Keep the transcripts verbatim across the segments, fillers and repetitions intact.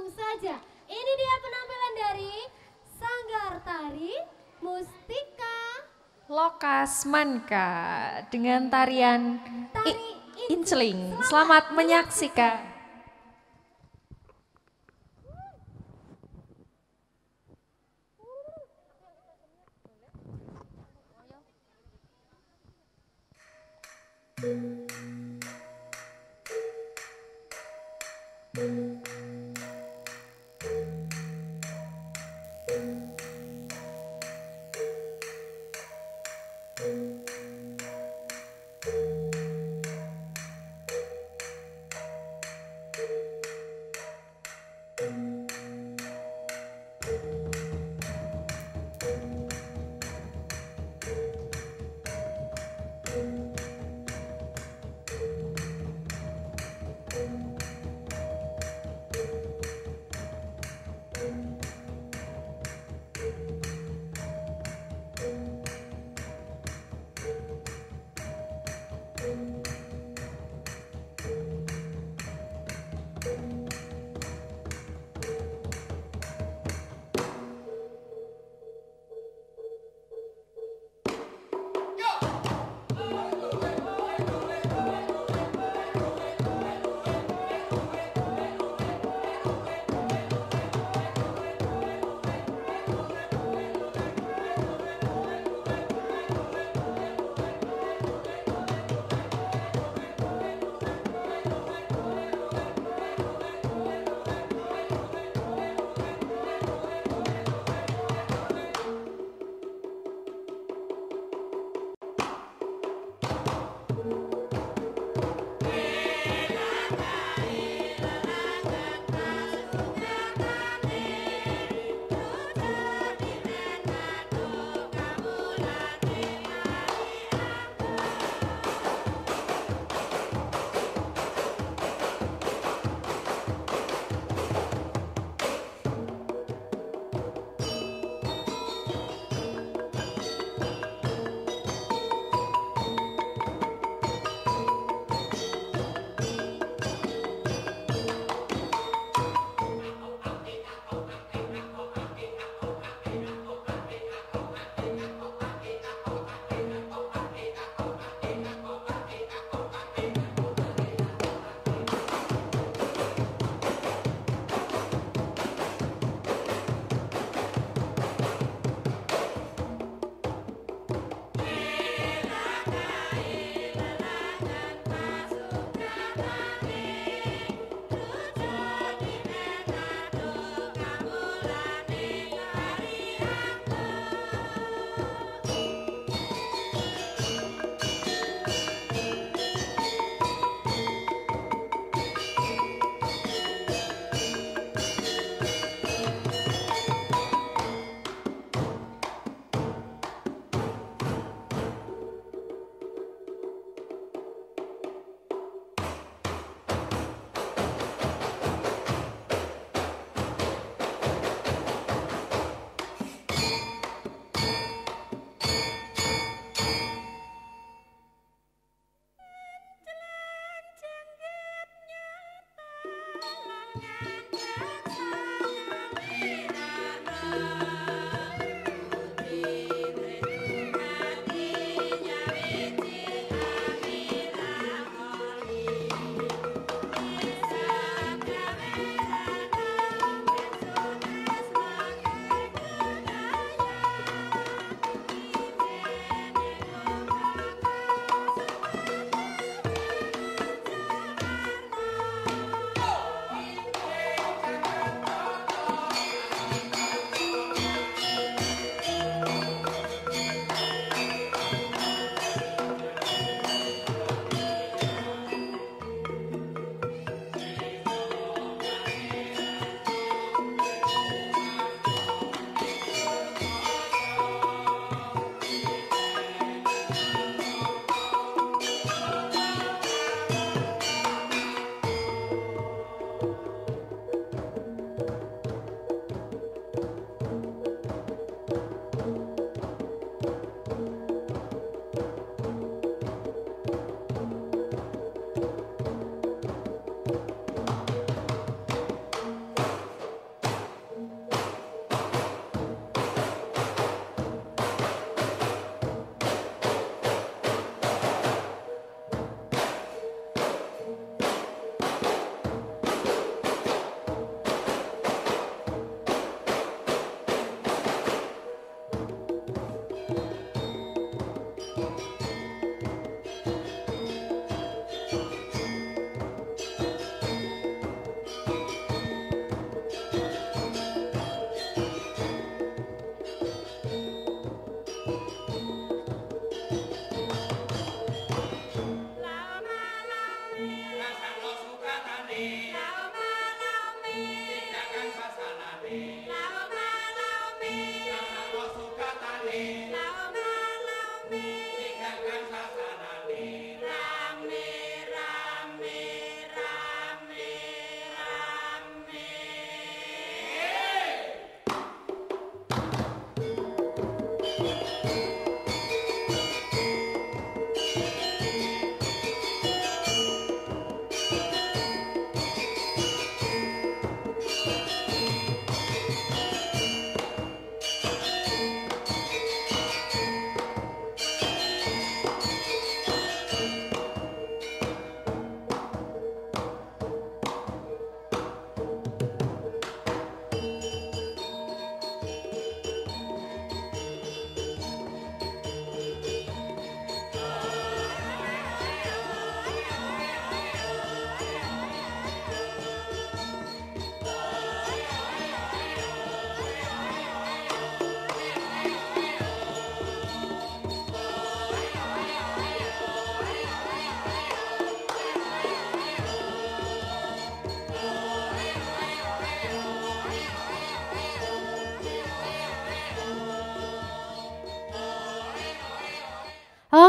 langsung saja. Ini dia penampilan dari Sanggar Tari Mustika Lokas Manka dengan tarian Tari Inceling. Selamat menyaksikan.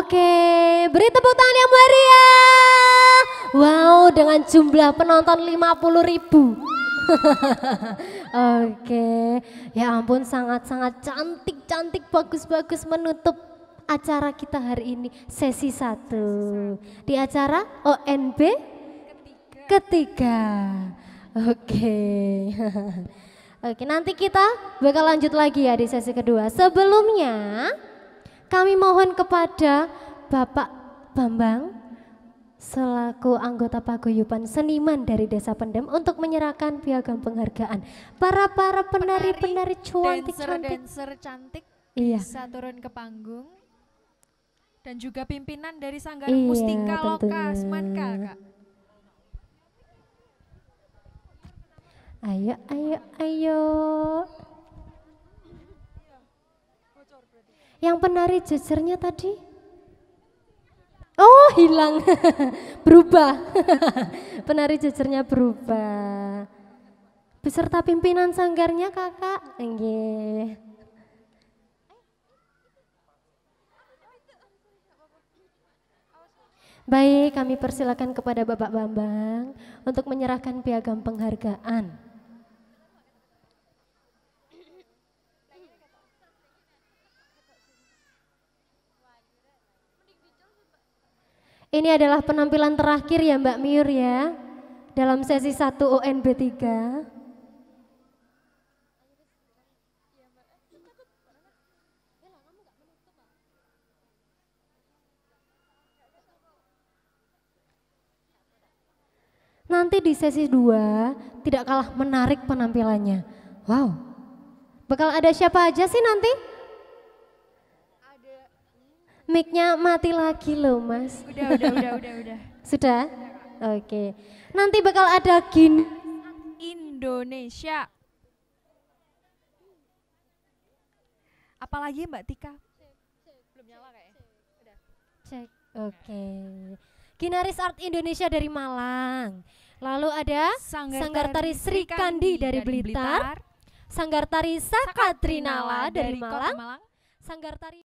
Oke, beri tepuk tangan yang meriah. Wow, dengan jumlah penonton lima puluh ribu. Oke, ya ampun sangat-sangat cantik-cantik, bagus-bagus menutup acara kita hari ini, sesi satu di acara O N B ketiga. ketiga. Oke. Oke, nanti kita bakal lanjut lagi ya di sesi kedua. Sebelumnya kami mohon kepada Bapak Bambang selaku anggota paguyuban seniman dari Desa Pendem untuk menyerahkan piagam penghargaan para para penari-penari cantik-cantik. Dancer cantik Iya. bisa turun ke panggung. Dan juga pimpinan dari Sanggar Iya, Mustika tentunya. Lokas Manka, Kak. Ayo, ayo, ayo. Yang penari jejernya tadi? Oh, hilang. Berubah. Penari jejernya berubah. Beserta pimpinan sanggarnya, Kakak. Nggih. Baik, kami persilakan kepada Bapak Bambang untuk menyerahkan piagam penghargaan. Ini adalah penampilan terakhir ya Mbak Miur ya, dalam sesi satu O N B tiga. Nanti di sesi dua tidak kalah menarik penampilannya. Wow, bakal ada siapa aja sih nanti? Mic-nya mati lagi loh Mas. Udah, udah, udah, udah, udah. Sudah? Oke. Nanti bakal ada gin Indonesia. Apalagi Mbak Tika? Belum nyala kayaknya. Udah. Cek. Oke. Ginaris Art Indonesia dari Malang. Lalu ada Sanggar, Sanggar Tari Sri Kandi dari Blitar, Sanggar Tari Sakatrinala dari Kota Malang, Malang, Sanggar Tari